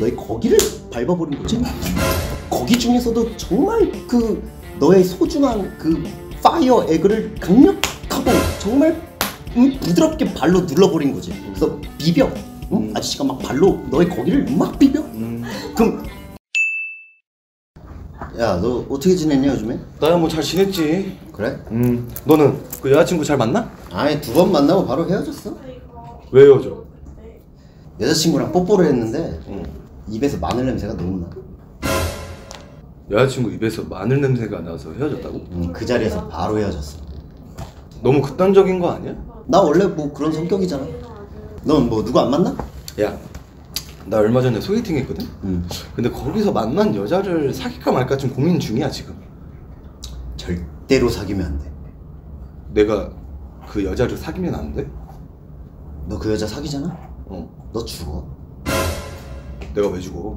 너의 거기를 밟아버린 거지. 거기 중에서도 정말 그 너의 소중한 그 파이어 에그를 강력하고 정말 부드럽게 발로 눌러버린 거지. 그래서 비벼. 아저씨가 막 발로 너의 거기를 막 비벼. 그럼 야, 너 어떻게 지냈냐 요즘에? 나야 뭐 잘 지냈지. 그래? 너는 그 여자친구 잘 만나? 아니 2번 만나고 바로 헤어졌어. 왜 헤어져? 여자친구랑 뽀뽀를 했는데 입에서 마늘 냄새가 너무 나. 여자친구 입에서 마늘 냄새가 나서 헤어졌다고? 그 자리에서 바로 헤어졌어. 너무 극단적인 거 아니야? 나 원래 뭐 그런 성격이잖아. 넌 뭐 누구 안 만나? 야, 나 얼마 전에 소개팅 했거든? 근데 거기서 만난 여자를 사귈까 말까 좀 고민 중이야 지금. 절대로 사귀면 안 돼. 내가 그 여자를 사귀면 안 돼? 너 그 여자 사귀잖아? 너 죽어. 내가 왜 죽어?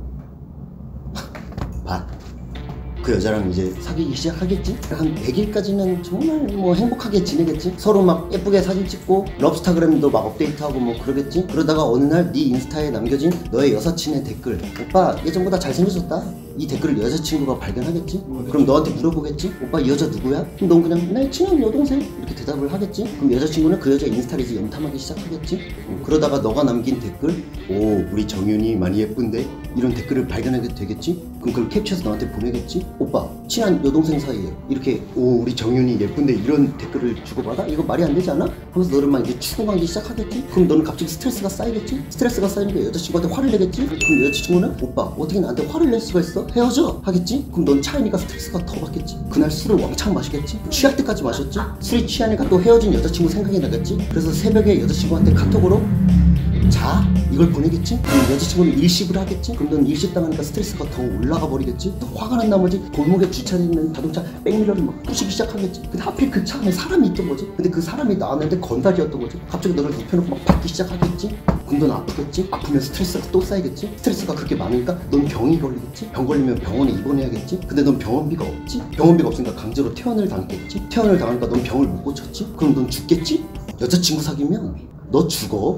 봐. 그 여자랑 이제 사귀기 시작하겠지? 한 100일까지는 정말 뭐 행복하게 지내겠지? 서로 막 예쁘게 사진 찍고 럽스타그램도 막 업데이트하고 뭐 그러겠지? 그러다가 어느 날 네 인스타에 남겨진 너의 여사친의 댓글, 오빠 예전보다 잘생겨졌다, 이 댓글을 여자친구가 발견하겠지? 그럼 너한테 물어보겠지? 오빠 이 여자 누구야? 그럼 넌 그냥 내 친한 여동생 이렇게 대답을 하겠지? 그럼 여자친구는 그 여자 인스타를 이제 염탐하기 시작하겠지? 그러다가 너가 남긴 댓글, 오 우리 정윤이 많이 예쁜데? 이런 댓글을 발견하게 되겠지? 그럼 그걸 캡처해서 너한테 보내겠지? 오빠 친한 여동생 사이에 이렇게 오 우리 정윤이 예쁜데 이런 댓글을 주고받아? 이거 말이 안 되지 않아? 하면서 너를 막 이제 추궁하기 시작하겠지? 그럼 너는 갑자기 스트레스가 쌓이겠지? 스트레스가 쌓이니까 여자친구한테 화를 내겠지? 그럼 여자친구는 오빠 어떻게 나한테 화를 낼 수가 있어? 헤어져! 하겠지? 그럼 넌 차이니까 스트레스가 더 받겠지? 그날 술을 왕창 마시겠지? 취할 때까지 마셨지? 술이 취하니까 또 헤어진 여자친구 생각이 나겠지? 그래서 새벽에 여자친구한테 카톡으로 자? 이걸 보내겠지? 그럼 여자친구는 일식을 하겠지? 그럼 넌 일식 당하니까 스트레스가 더 올라가 버리겠지? 또 화가 난 나머지 골목에 주차되어 있는 자동차 백미러를 막 부수기 시작하겠지? 근데 하필 그 차 안에 사람이 있던 거지? 근데 그 사람이 나왔는데 건달이었던 거지? 갑자기 너를 눕혀놓고 막 밟기 시작하겠지? 그럼 넌 아프겠지? 아프면 스트레스가 또 쌓이겠지? 스트레스가 그렇게 많으니까 넌 병이 걸리겠지? 병 걸리면 병원에 입원해야겠지? 근데 넌 병원비가 없지? 병원비가 없으니까 강제로 퇴원을 당했겠지? 퇴원을 당하니까 넌 병을 못 고쳤지? 그럼 넌 죽겠지? 여자친구 사귀면 너 죽어.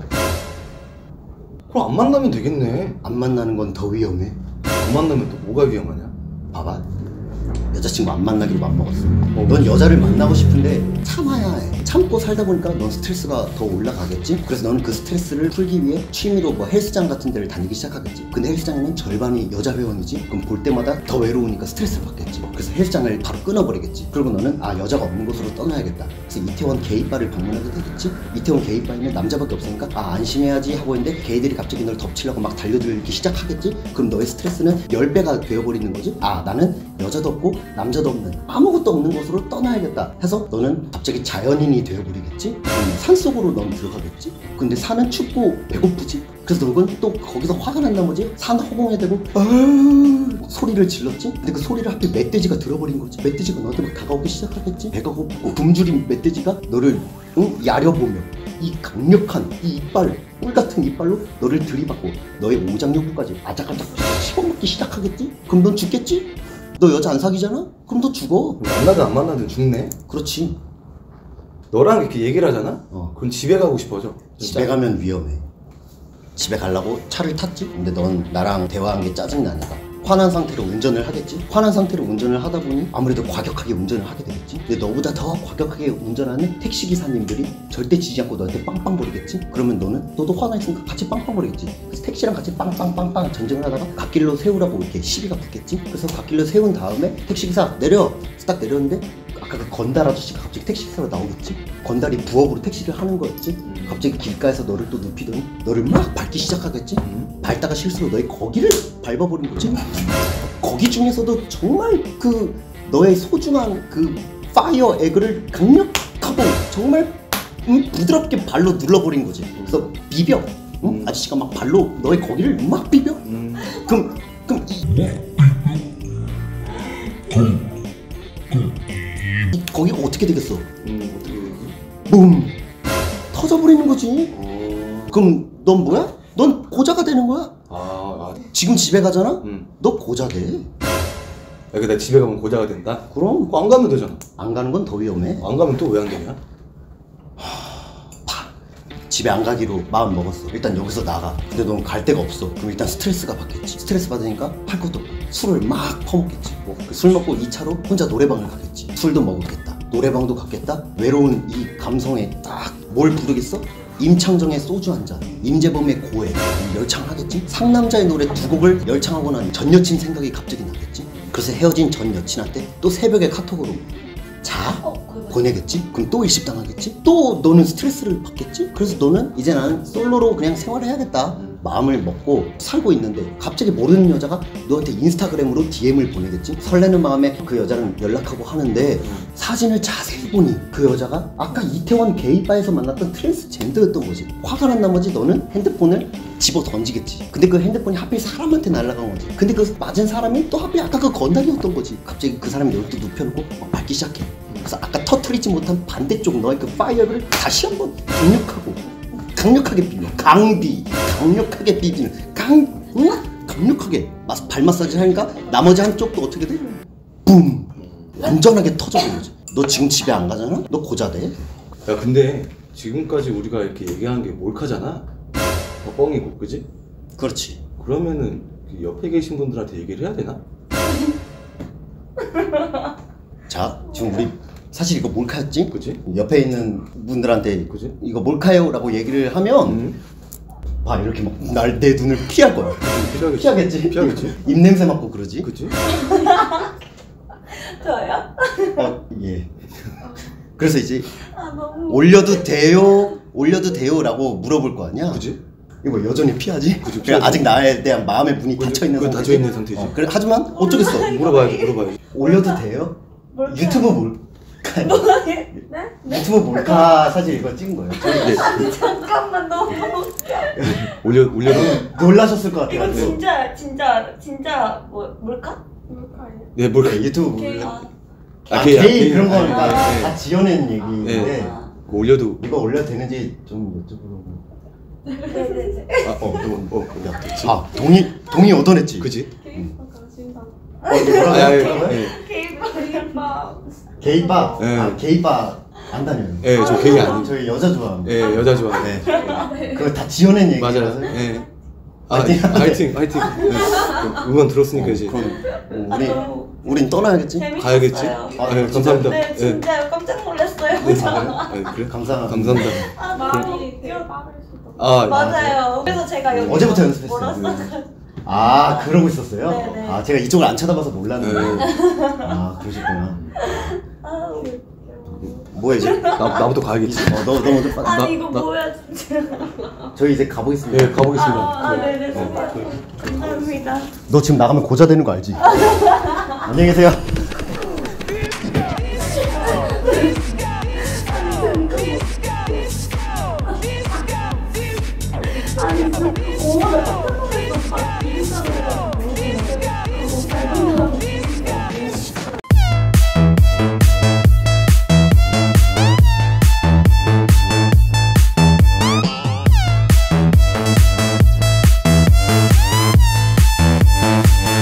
그럼 안 만나면 되겠네. 안 만나는 건 더 위험해. 안 만나면 또 뭐가 위험하냐? 봐봐, 여자친구 안 만나기로 맘먹었어. 넌 여자를 만나고 싶은데 참아야 해. 참고 살다 보니까 넌 스트레스가 더 올라가겠지? 그래서 너는 그 스트레스를 풀기 위해 취미로 뭐 헬스장 같은 데를 다니기 시작하겠지? 근데 헬스장에는 절반이 여자 회원이지? 그럼 볼 때마다 더 외로우니까 스트레스를 받겠지? 그래서 헬스장을 바로 끊어버리겠지? 그리고 너는 아 여자가 없는 곳으로 떠나야겠다. 그래서 이태원 게이바를 방문하게 되겠지? 이태원 게이바에는 남자밖에 없으니까 아 안심해야지 하고 있는데 게이들이 갑자기 널 덮치려고 막 달려들기 시작하겠지? 그럼 너의 스트레스는 10배가 되어버리는 거지? 아 나는 여자도 없고 남자도 없는 아무것도 없는 곳으로 떠나야겠다 해서 너는 갑자기 자연인이 되어버리겠지? 산속으로 넌 들어가겠지? 근데 산은 춥고 배고프지? 그래서 너는 또 거기서 화가 난 나머지 산 허공에 대고 소리를 질렀지? 근데 그 소리를 하필 멧돼지가 들어버린 거지. 멧돼지가 너한테 막 다가오기 시작하겠지? 배가 고프고 굶주린 멧돼지가 너를 야려보며 이 강력한 이 이빨, 꿀같은 이빨로 너를 들이받고 너의 오장육부까지 아작아작 씹어먹기 시작하겠지? 그럼 넌 죽겠지? 너 여자 안 사귀잖아? 그럼 너 죽어. 만나든 안 만나든 죽네. 그렇지. 너랑 이렇게 얘기를 하잖아? 그럼 집에 가고 싶어져. 진짜. 집에 가면 위험해. 집에 가려고 차를 탔지? 근데 넌 나랑 대화한 게 짜증나니까 화난 상태로 운전을 하겠지? 화난 상태로 운전을 하다 보니 아무래도 과격하게 운전을 하게 되겠지? 근데 너보다 더 과격하게 운전하는 택시기사님들이 절대 지지 않고 너한테 빵빵 거리겠지? 그러면 너도 화나 있으니까 같이 빵빵 거리겠지? 그래서 택시랑 같이 빵빵빵빵 전쟁을 하다가 갓길로 세우라고 이렇게 시비가 붙겠지? 그래서 갓길로 세운 다음에 택시기사 내려! 딱 내렸는데 아까 그 건달 아저씨가 갑자기 택시기사로 나오겠지? 건달이 부업으로 택시를 하는 거였지? 갑자기 길가에서 너를 또 눕히더니 너를 막 밟기 시작하겠지? 밟다가 실수로 너의 거기를 밟아버린 거지? 거기 중에서도 정말 그 너의 소중한 그 파이어 에그를 강력하고 정말 부드럽게 발로 눌러버린 거지. 그래서 비벼. 아저씨가 막 발로 너의 거기를 막 비벼. 그럼 거기가 어떻게 되겠어? 어떻게 되지? 붐! 터져버리는 거지. 그럼 넌 뭐야? 넌 고자가 되는 거야. 지금 집에 가잖아? 너 고자 돼. 야, 나 집에 가면 고자가 된다? 그럼 안 가면 되잖아. 안 가는 건 더 위험해. 안 가면 또 왜 안 되냐? 집에 안 가기로 마음 먹었어. 일단 여기서 나가. 근데 넌 갈 데가 없어. 그럼 일단 스트레스가 받겠지. 스트레스 받으니까 할 것도 없고 술을 막 퍼먹겠지. 술 먹고 2차로 혼자 노래방을 가겠지. 술도 먹었겠다. 노래방도 갔겠다. 외로운 이 감성에 딱 뭘 부르겠어? 임창정의 소주 한 잔, 임재범의 고해 열창하겠지? 상남자의 노래 2곡을 열창하고 난 전 여친 생각이 갑자기 나겠지? 그래서 헤어진 전 여친한테 또 새벽에 카톡으로 자? 보내겠지? 그럼 또 일십당하겠지? 또 너는 스트레스를 받겠지? 그래서 너는 이제 나는 솔로로 그냥 생활을 해야겠다 마음을 먹고 살고 있는데 갑자기 모르는 여자가 너한테 인스타그램으로 DM을 보내겠지? 설레는 마음에 그 여자랑 연락하고 하는데 사진을 자세히 보니 그 여자가 아까 이태원 게이바에서 만났던 트랜스젠더였던 거지. 화가 난 나머지 너는 핸드폰을 집어 던지겠지. 근데 그 핸드폰이 하필 사람한테 날아간 거지. 근데 그 맞은 사람이 또 하필 아까 그 건달이었던 거지. 갑자기 그 사람이 너를 또 눕혀놓고 막 밟기 시작해. 그래서 아까 터트리지 못한 반대쪽 너의 그 파이어를 다시 한번 강력하게 비벼. 강력하게 비비는 강력하게 발 마사지를 하니까 나머지 한쪽도 어떻게 돼? 붐! 완전하게 터져버리지. 너 지금 집에 안 가잖아? 너 고자돼? 야 근데 지금까지 우리가 이렇게 얘기한 게 몰카잖아. 뻥이고 그지? 그렇지. 그러면은 그 옆에 계신 분들한테 얘기를 해야 되나? 자 지금 우리 사실 이거 몰카였지? 그지? 옆에 있는 분들한테 그지? 이거 몰카요 라고 얘기를 하면 봐 이렇게 막 내 눈을 피할 거야. 피하겠지? 입냄새 맡고 그러지? 그지? 저요? 예. 그래서 이제 너무 올려도 돼요 라고 물어볼 거 아니야? 그지? 이거 뭐 여전히 피하지? 그지, 그냥 아직 나에 대한 마음의 문이 그지? 닫혀있는 그건 상태지? 닫혀있는 상태지. 그래, 하지만 어쩌겠어. 물어봐야지. 올려도 돼요? 몰카. 유튜브 몰카. 네? 네? 유튜브 몰카 사실 이거 찍은 거예요. 저희 아니 잠깐만 너무 올려도 놀라셨을 것 같아요. 이거 진짜 뭘까? 몰카예요? 네 몰카. 유튜브 게이. 몰카. 게이, 게이 그런 네, 거니까 네, 다 지어낸 얘기인데 네. 그거 올려도 이거 올려도 되는지 좀 여쭤보려고. 네네네. 동의 얻어냈지. 그지? 게이바가 진짜 뭐라고요? 게이바 게이바. 네. 게이바 안 다녀요. 예, 저 게이 아니에요. 저희 여자 좋아합니다. 예, 여자 좋아. 네. 그거 다 지어낸 얘기라서. 맞아요. 예. 화이팅. 네. 응원 들었으니까 이제 우린 떠나야겠지. 가야겠지. 재밌었어요. 네, 감사합니다. 네 진짜 깜짝 놀랐어요. 네, 그래? 감사합니다. 많이 맞아요. 그래서 제가 여기 어제부터 연습했어요. 몰았어요. 그러고 있었어요? 네네. 제가 이쪽을 안 쳐다봐서 몰랐는데. 네. 그러셨구나. 웃겨. 뭐야 이제? 나부터 가야겠지. 너 먼저 빨리. 아니 이거 뭐야 진짜. 저희 이제 가보겠습니다. 예, 가보겠습니다. 네네 감사합니다. 너 지금 나가면 고자 되는 거 알지? 안녕히 계세요.